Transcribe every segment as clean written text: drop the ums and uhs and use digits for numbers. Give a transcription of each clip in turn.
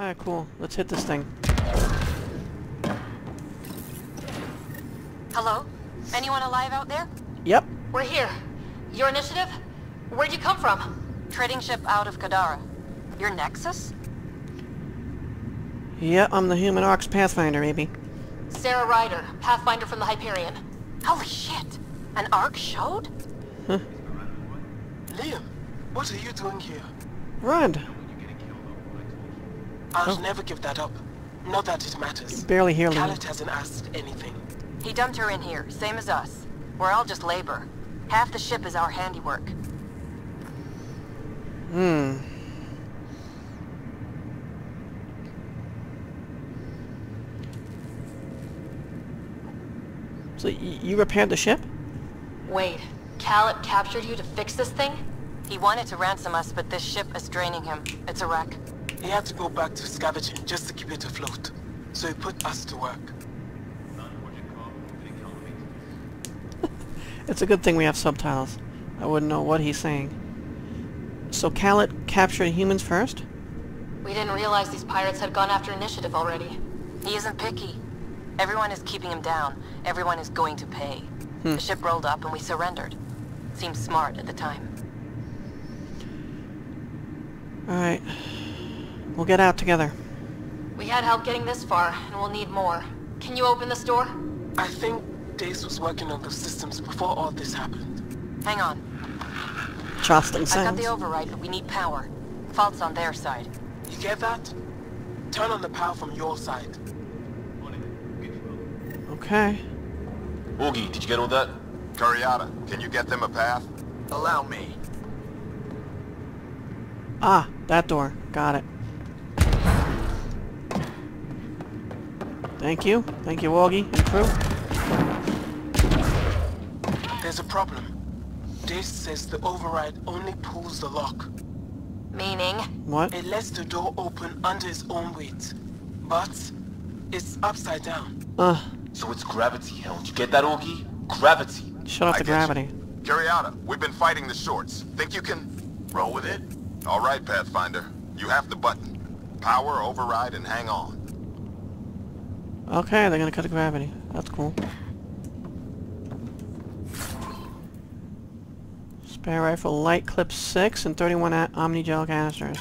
Alright, cool. Let's hit this thing. Hello? Anyone alive out there? Yep. We're here. Your initiative? Where'd you come from? Trading ship out of Kadara. Your Nexus? Yep, I'm the Human Arcs Pathfinder, baby. Sarah Ryder, Pathfinder from the Hyperion. Holy shit! An Arc showed? Huh. Liam, what are you doing here? Run! I'll never give that up. Not that it matters. Barely hear Liam. Calot hasn't asked anything. He dumped her in here, same as us. We're all just labor. Half the ship is our handiwork. So you repaired the ship? Wait, Calot captured you to fix this thing? He wanted to ransom us, but this ship is draining him. It's a wreck. He had to go back to scavenging just to keep it afloat. So he put us to work. It's a good thing we have subtitles. I wouldn't know what he's saying. So Calot captured humans first? We didn't realize these pirates had gone after initiative already. He isn't picky. Everyone is keeping him down. Everyone is going to pay. The ship rolled up and we surrendered. Seemed smart at the time. Alright. We'll get out together. We had help getting this far, and we'll need more. Can you open this door? I think Dace was working on those systems before all this happened. Hang on. Charleston I've got sounds. the override, but we need power. Fault's on their side. You get that? Turn on the power from your side. Okay. Augie, did you get all that? Curiata, can you get them a path? Allow me. Ah, that door. Got it. Thank you. Thank you, Augie and crew. There's a problem. Dace says the override only pulls the lock. Meaning? What? It lets the door open under its own weight. But it's upside down. So it's gravity, hell. Did you get that, Augie? Gravity. Shut off I the get you. gravity. Curiata, we've been fighting the shorts. Think you can roll with it? All right, Pathfinder. You have the button. Power, override, and hang on. Okay, they're gonna cut the gravity. That's cool. Spare rifle, light clip 6 and 31 Omni-gel canisters.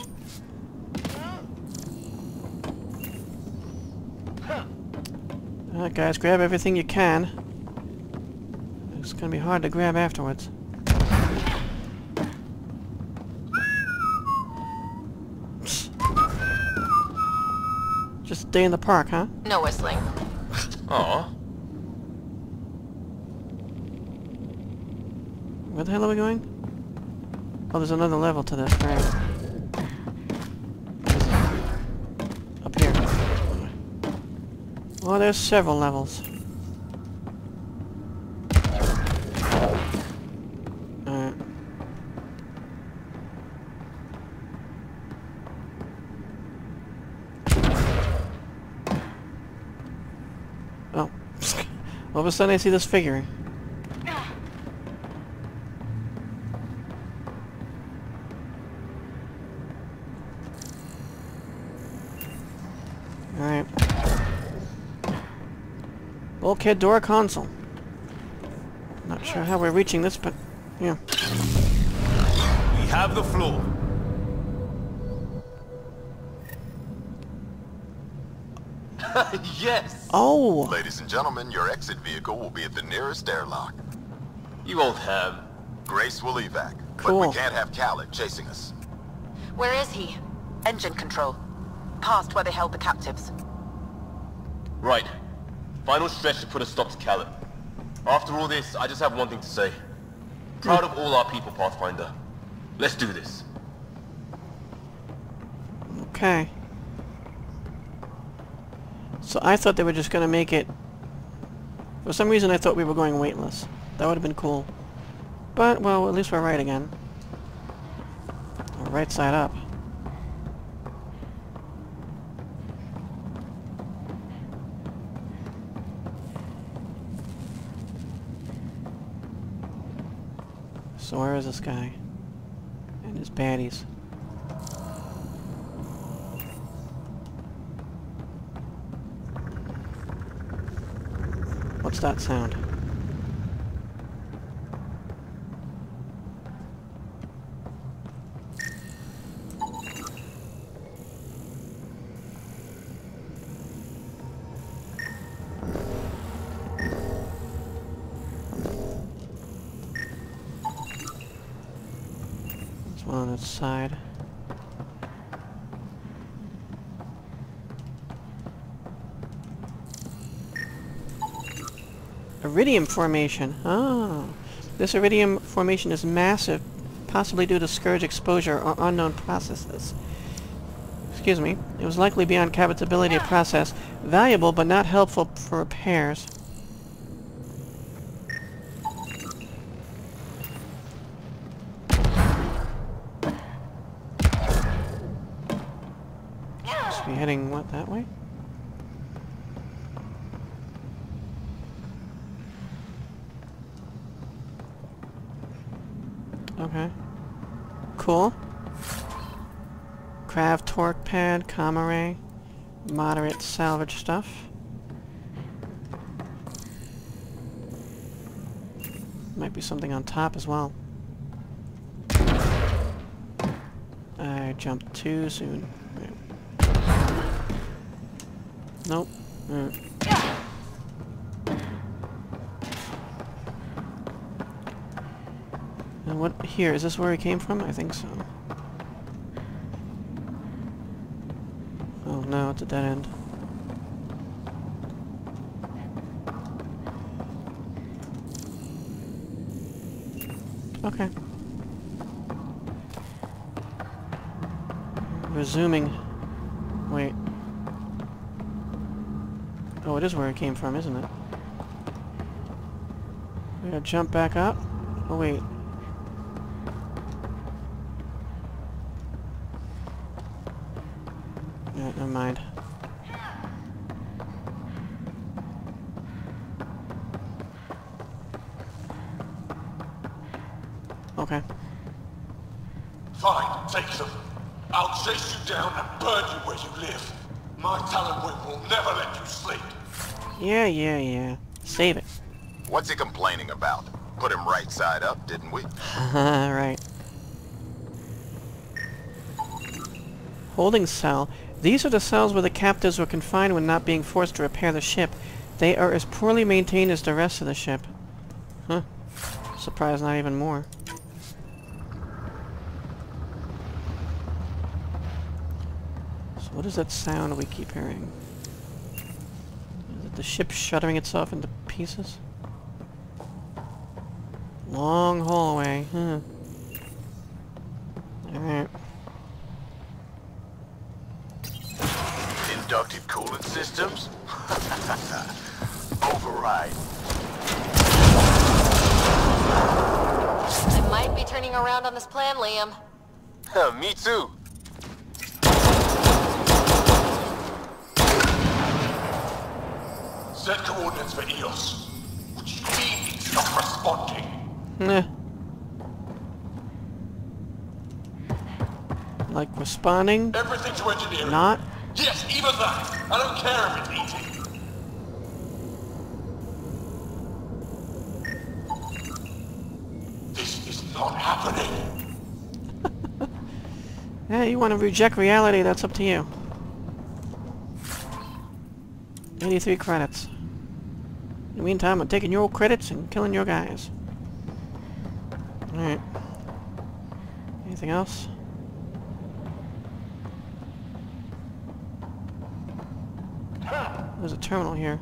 Alright guys, grab everything you can. It's gonna be hard to grab afterwards. Just a day in the park, huh? No whistling. Aw. Where the hell are we going? Oh, there's another level to this, right? Up here. Well, there's several levels. Alright. Oh. All of a sudden I see this figure. Alright. Bulkhead door console. Not sure how we're reaching this, but yeah. We have the floor. Yes! Oh! Ladies and gentlemen, your exit vehicle will be at the nearest airlock. You won't have. Grace will evac, Cool. but we can't have Calot chasing us. Where is he? Engine control. Past where they held the captives. Right. Final stretch to put a stop to Calot. After all this, I just have one thing to say. Proud of all our people, Pathfinder. Let's do this. Okay. So I thought they were just gonna make it... For some reason I thought we were going weightless. That would have been cool. But, well, at least we're right again. We're right side up. So where is this guy? And his baddies. What's that sound? There's one on its side. Iridium formation. Oh. This iridium formation is massive, possibly due to scourge exposure or unknown processes. Excuse me. It was likely beyond Cabot's ability to process. Valuable, but not helpful for repairs. Should be heading, what, that way? Okay. Cool. Craft torque pad, comma ray, moderate salvage stuff. Might be something on top as well. I jumped too soon. Nope. And what here? Is this where he came from? I think so. Oh no, it's a dead end. Okay. Resuming. Wait. Oh, it is where it came from, isn't it? We gotta jump back up? Oh, wait. Yeah, never mind. Okay. Fine, take them. I'll chase you down and burn you where you live. My talent whip will never let you sleep. Yeah. Save it. What's he complaining about? Put him right side up, didn't we? Right. Holding cell. These are the cells where the captives were confined when not being forced to repair the ship. They are as poorly maintained as the rest of the ship. Huh. Surprised not even more. So what is that sound we keep hearing? Is it the ship shuddering itself into pieces? Long hallway, huh. Alright. Inductive coolant systems? Override. I might be turning around on this plan, Liam. Me too. Set coordinates for EOS. Which you mean it's not responding? Nah. Like responding? Everything to engineering. Not? Yes, even that. I don't care if it's eating. This is not happening. Yeah, you want to reject reality, that's up to you. 83 credits. In the meantime, I'm taking your credits and killing your guys. Alright. Anything else? There's a terminal here.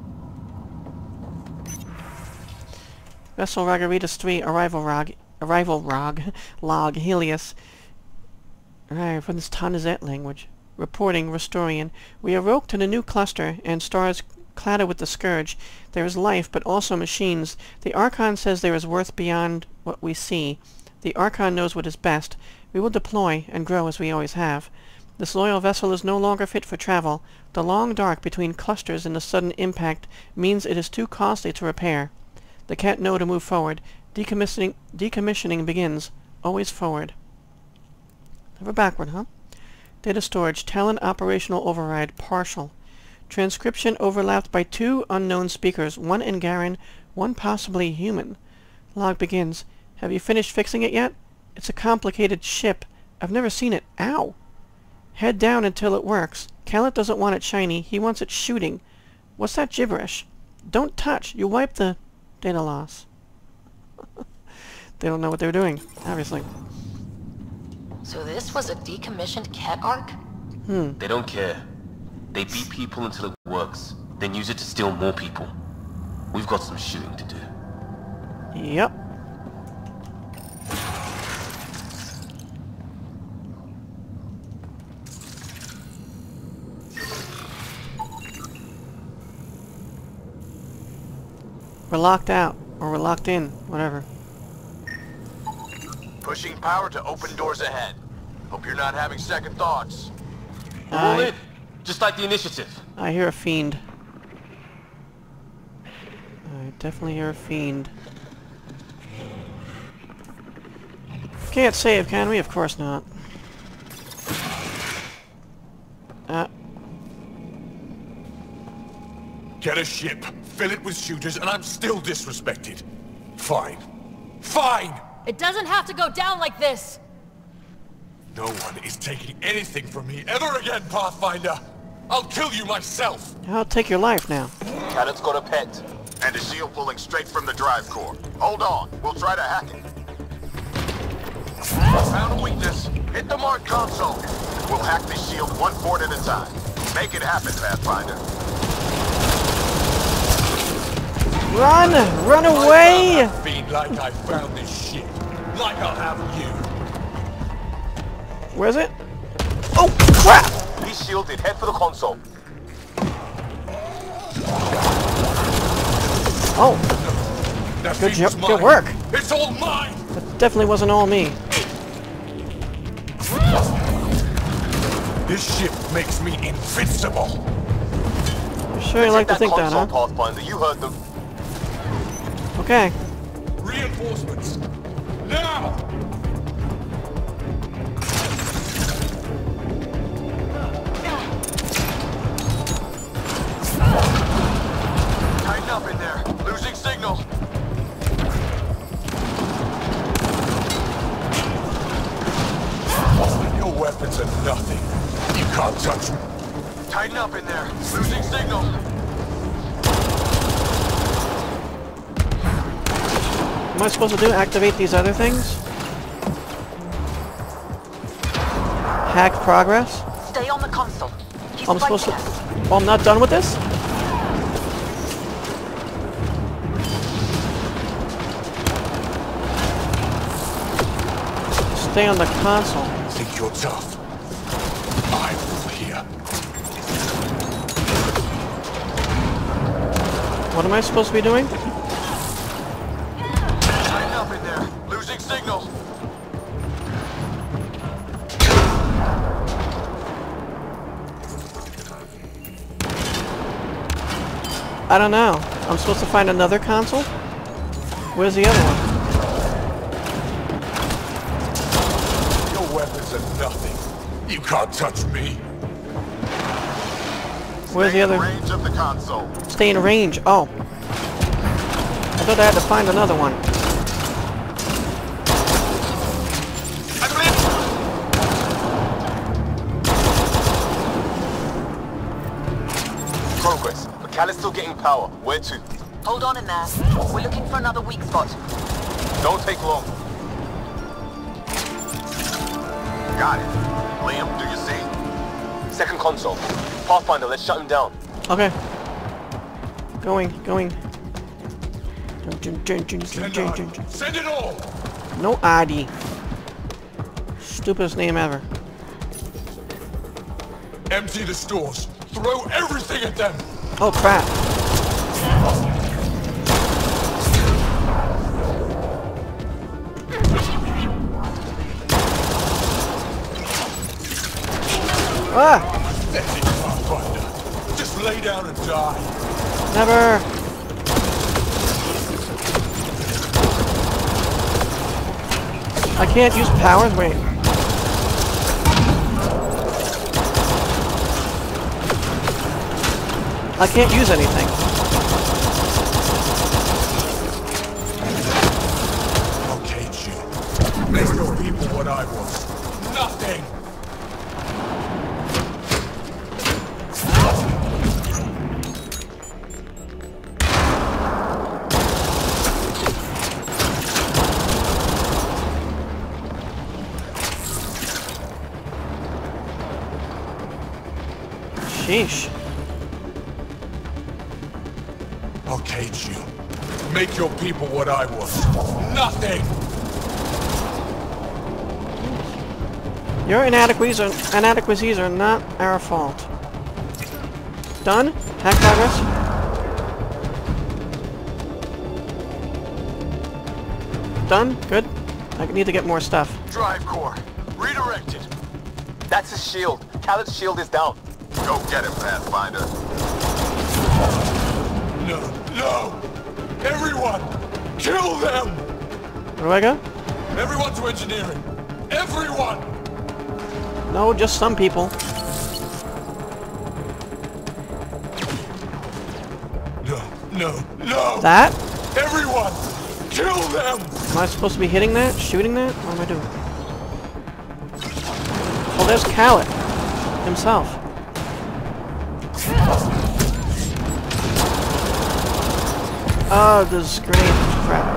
Vessel Ragaritas 3, arrival log, Helios. Alright, from this Tanizet language. Reporting, Restorian. We awoke to the new cluster, and stars clouded with the scourge. There is life, but also machines. The Archon says there is worth beyond what we see. The Archon knows what is best. We will deploy, and grow as we always have. This loyal vessel is no longer fit for travel. The long dark between clusters and the sudden impact means it is too costly to repair. The can't know to move forward. Decommissioning begins. Always forward. Never backward, huh? Data storage. Talent operational override. Partial. Transcription overlapped by 2 unknown speakers, one Angaran, one possibly human. Log begins. Have you finished fixing it yet? It's a complicated ship. I've never seen it. Ow! Head down until it works. Calot doesn't want it shiny. He wants it shooting. What's that gibberish? Don't touch. You wipe the data loss. They don't know what they're doing, obviously. So this was a decommissioned Ket arc? They don't care. They beat people until it works, then use it to steal more people. We've got some shooting to do. Yep. We're locked out, or we're locked in, whatever. Pushing power to open doors ahead. Hope you're not having second thoughts. We're all in, just like the initiative. I hear a fiend. I definitely hear a fiend. Can't save, can we? Of course not. Get a ship, fill it with shooters, and I'm still disrespected. Fine. Fine! It doesn't have to go down like this! No one is taking anything from me ever again, Pathfinder! I'll kill you myself! I'll take your life now. Calot's got a pet. And a shield pulling straight from the drive core. Hold on, we'll try to hack it. Found a weakness. Hit the mark console. We'll hack this shield one port at a time. Make it happen, Pathfinder. Run! Run away! I'll have fiend like I found this ship. Like I'll have you. Where's it? Oh, crap! He's shielded. Head for the console. Oh, That good fiend was job. mine. Good work. It's all mine! That definitely wasn't all me. This ship makes me invincible. You sure you like to think that, huh? Pathfinder, you heard them. Okay. Reinforcements. Now! Tighten up in there. Losing signal. Your weapons are nothing. You can't touch me. Tighten up in there. Losing signal. What am I supposed to do? Activate these other things? Hack progress? Stay on the console. He's I'm supposed to... fighting us. Oh, I'm not done with this? Stay on the console. Think you're tough. I rule here. What am I supposed to be doing? Tighten up in there. Losing signal. I don't know. I'm supposed to find another console? Where's the other one? Your weapons are nothing. You can't touch me. Where's the Stay in other? range of the console. Stay in range. Oh. I thought I had to find another one. Progress. But Calot's still getting power. Where to? Hold on in there. We're looking for another weak spot. Don't take long. Got it. Liam, do you see? Second console. Pathfinder, let's shut him down. Okay. Going. Send it all! No ID. Stupidest name ever. Empty the stores. Throw everything at them! Oh crap. Ah! That's it, Pathfinder. Just lay down and die. Never! I can't use powers? Wait. I can't use anything. Okay, Jill. Make your people what I was. Nothing! Sheesh. Okay, Jill. Make your people what I was. Nothing! Your inadequacies are not our fault. Done? Hack progress? Done? Good? I need to get more stuff. Drive core. Redirected. That's his shield. Calot's shield is down. Go get him, Pathfinder. No, no! Everyone! Kill them! Where do I go? Everyone to engineering! Everyone! No, just some people. No, no, no! That? Everyone! Kill them! Am I supposed to be hitting that? Shooting that? What am I doing? Oh, there's Calot himself. Oh, this grenade crap.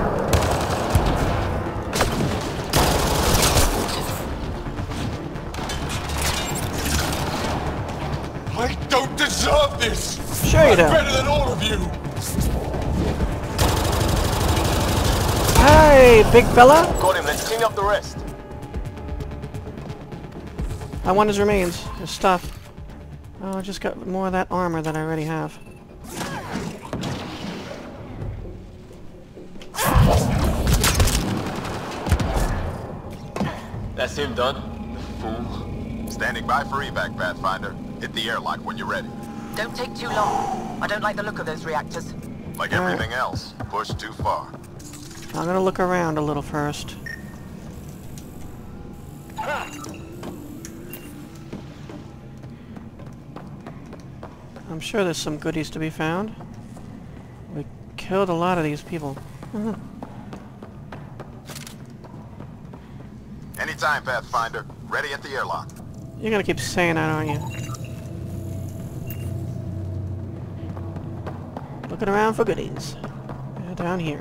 I don't deserve this! Sure you I'm don't. better than all of you! Hey, big fella! Got him, let's clean up the rest. I want his remains, his stuff. Oh, I just got more of that armor that I already have. That's him done. Fool. Standing by for evac, Pathfinder. Hit the airlock when you're ready. Don't take too long. I don't like the look of those reactors. Like All right. everything else, push too far. I'm gonna look around a little first. I'm sure there's some goodies to be found. We killed a lot of these people. Anytime, Pathfinder. Ready at the airlock. You're gonna keep saying that, aren't you? Looking around for goodies. Yeah, down here.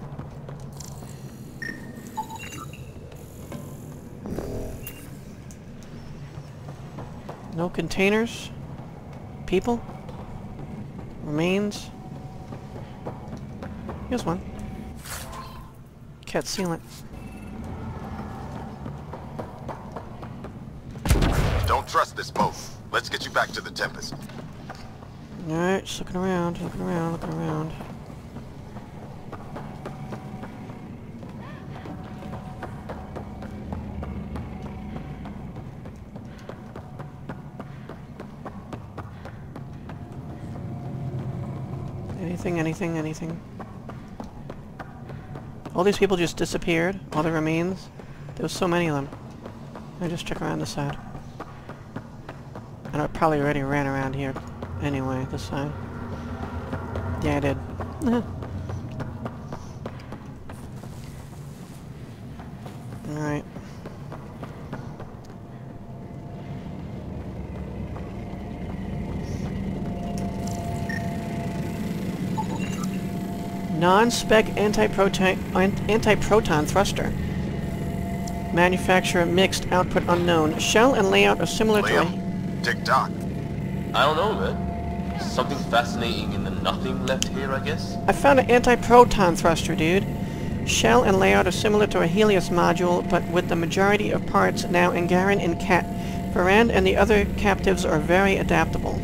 No containers? People? Remains? Here's one. Cat sealant. Don't trust this boat. Let's get you back to the Tempest. Alright, just looking around, looking around, looking around. Anything. All these people just disappeared. All the remains. There was so many of them. I just check around this side. And I probably already ran around here anyway, this side. Yeah, I did. Alright. Non-spec anti-proton thruster. Manufacturer mixed, output unknown. Shell and layout are similar to a... Liam, tick-tock. I don't know, man. Something fascinating in the nothing left here, I guess? I found an anti-proton thruster, dude. Shell and layout are similar to a Helios module, but with the majority of parts now in Garen and Ket. Varand and the other captives are very adaptable.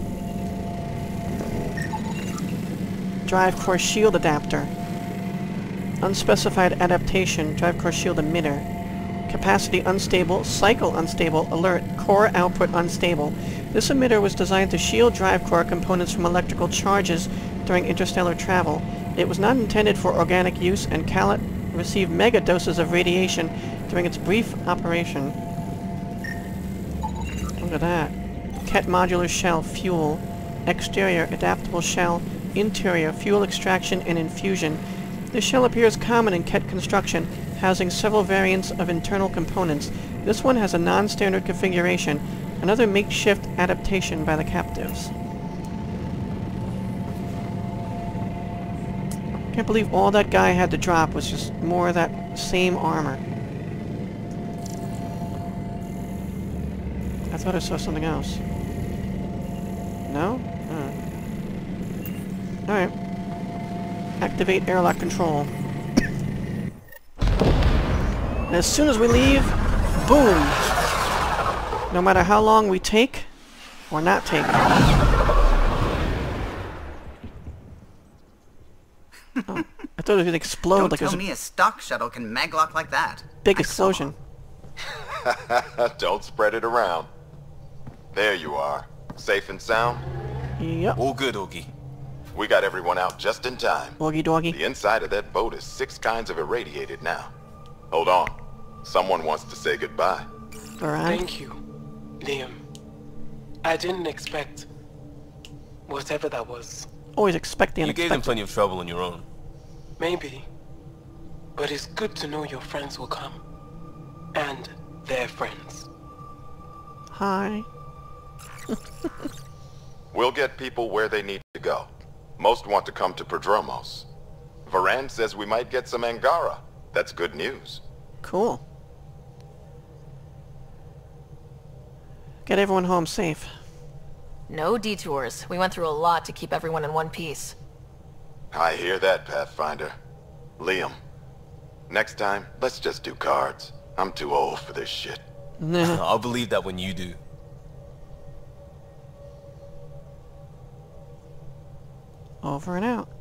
Drive core shield adapter. Unspecified adaptation. Drive core shield emitter. Capacity unstable. Cycle unstable. Alert. Core output unstable. This emitter was designed to shield drive core components from electrical charges during interstellar travel. It was not intended for organic use, and Calot received mega doses of radiation during its brief operation. Look at that. Ket modular shell fuel. exterior adaptable shell, interior fuel extraction and infusion. This shell appears common in Ket construction, housing several variants of internal components. This one has a non-standard configuration, another makeshift adaptation by the captives. Can't believe all that guy had to drop was just more of that same armor. I thought I saw something else. No? Alright. Activate airlock control. And as soon as we leave, boom! No matter how long we take, or not take. Oh, I thought it was going to explode. Don't like tell me a stock shuttle can maglock like that. Big explosion. Don't spread it around. There you are. Safe and sound? Yep. All good, Augie. We got everyone out just in time. Augie doggy. The inside of that boat is 6 kinds of irradiated now. Hold on. Someone wants to say goodbye. Alright. Thank you, Liam. I didn't expect whatever that was. Always expect the You unexpected. gave them plenty of trouble on your own. Maybe. But it's good to know your friends will come. And their friends. Hi. We'll get people where they need to go. Most want to come to Prodromos. Varan says we might get some Angara. That's good news. Cool. Get everyone home safe. No detours. We went through a lot to keep everyone in one piece. I hear that, Pathfinder. Liam, next time, let's just do cards. I'm too old for this shit. I'll believe that when you do. Over and out.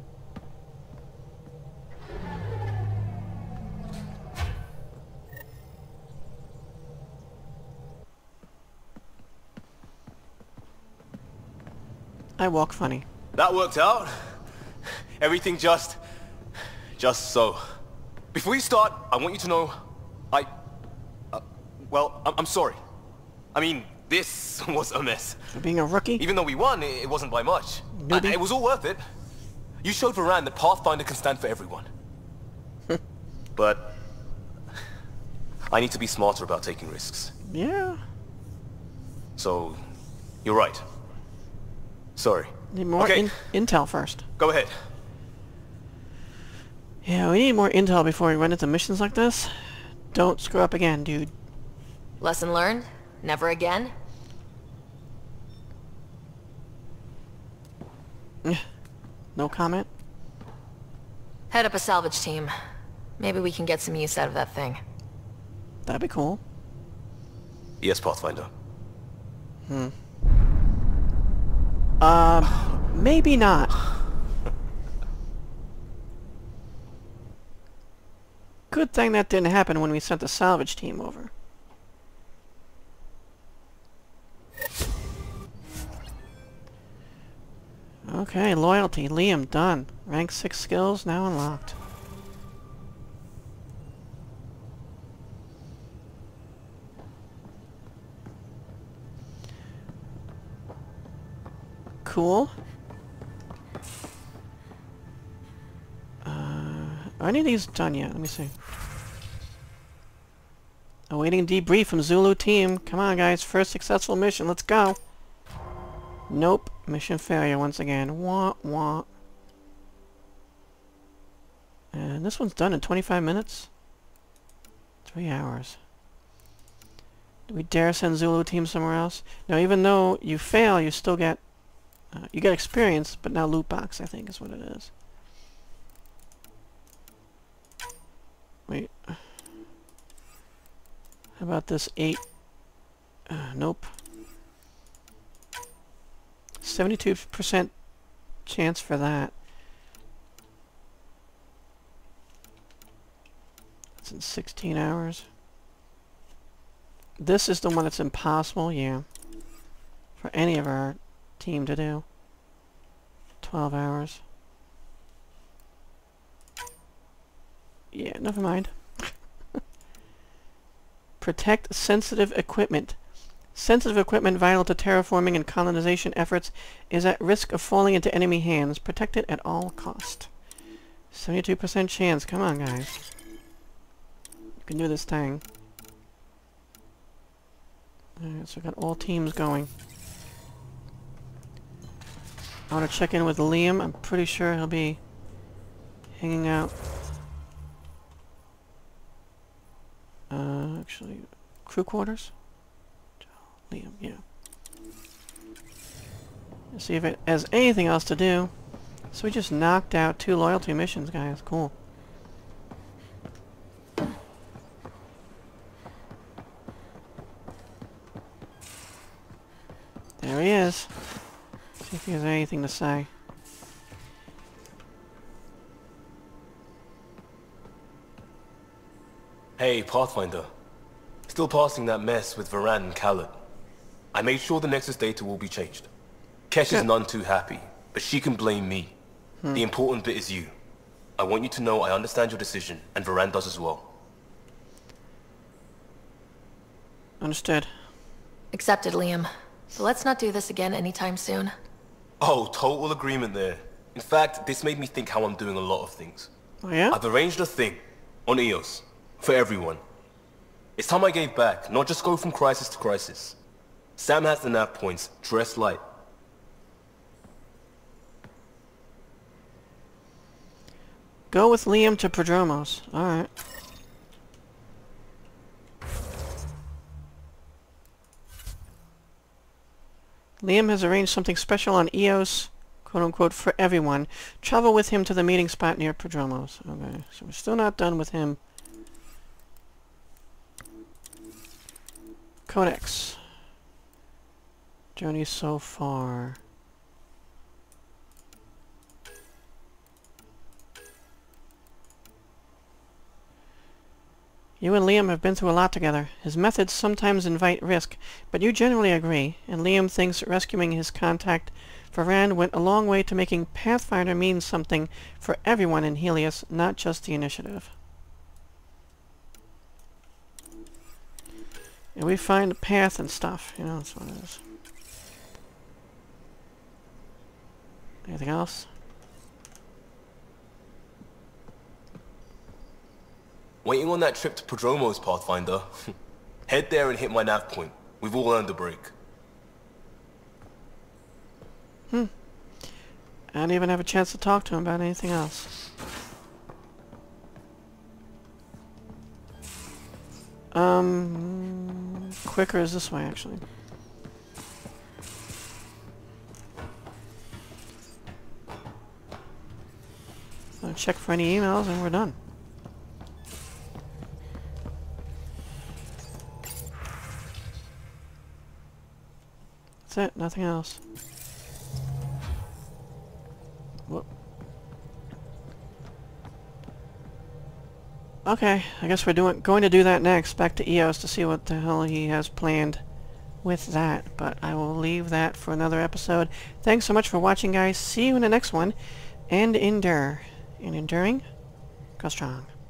I walk funny. That worked out. Everything just so. Before you start, I want you to know, well, I'm sorry. I mean, this was a mess. For being a rookie? Even though we won, it wasn't by much. Newbie? It was all worth it. You showed Varan that Pathfinder can stand for everyone. But I need to be smarter about taking risks. Yeah. So, you're right. Sorry. Need more intel first. Go ahead. Yeah, we need more intel before we run into missions like this. Don't screw up again, dude. Lesson learned? Never again? No comment? Head up a salvage team. Maybe we can get some use out of that thing. That'd be cool. Yes, Pathfinder. Maybe not. Good thing that didn't happen when we sent the salvage team over. Okay, loyalty. Liam, done. Rank 6 skills now unlocked. Cool. Are any of these done yet? Let me see. Awaiting debrief from Zulu team. Come on, guys. First successful mission. Let's go. Nope. Mission failure once again. Wah, wah. And this one's done in 25 minutes. 3 hours. Do we dare send Zulu team somewhere else? Now, even though you fail, you still get... you get experience, but now loot box, I think, is what it is. Wait. How about this 8? Nope. 72% chance for that. That's in 16 hours. This is the one that's impossible, yeah. For any of our team to do. 12 hours. Yeah, never mind. Protect sensitive equipment. Sensitive equipment vital to terraforming and colonization efforts is at risk of falling into enemy hands. Protect it at all cost. 72% chance. Come on, guys. You can do this thing. Alright, so we got all teams going. I want to check in with Liam. I'm pretty sure he'll be hanging out. Actually, crew quarters? Liam, yeah. Let's see if it has anything else to do. So we just knocked out 2 loyalty missions, guys. Cool. There he is. See if he has anything to say. Hey, Pathfinder. Still passing that mess with Varan and Calot. I made sure the Nexus data will be changed. Kesh is none too happy, but she can blame me. The important bit is you. I want you to know I understand your decision, and Varan does as well. Understood. Accepted, Liam. But let's not do this again anytime soon. Oh, total agreement there. In fact, this made me think how I'm doing a lot of things. Oh yeah? I've arranged a thing on EOS for everyone. It's time I gave back, not just go from crisis to crisis. Sam has the nav points, dress light. Go with Liam to Prodromos. Alright. Liam has arranged something special on EOS, quote-unquote, for everyone. Travel with him to the meeting spot near Prodromos. Okay, so we're still not done with him. Codex. Journey so far. You and Liam have been through a lot together. His methods sometimes invite risk, but you generally agree, and Liam thinks rescuing his contact Varan went a long way to making Pathfinder mean something for everyone in Helios, not just the Initiative. And we find a path and stuff, you know, that's what it is. Anything else? Waiting on that trip to Prodromos, Pathfinder. Head there and hit my nav point. We've all earned a break. I didn't even have a chance to talk to him about anything else. Quicker is this way, actually. I'll check for any emails and we're done. That's it, nothing else. Whoop. Okay, I guess we're going to do that next, back to EOS to see what the hell he has planned with that, but I will leave that for another episode. Thanks so much for watching, guys. See you in the next one, and endure. And enduring, go strong.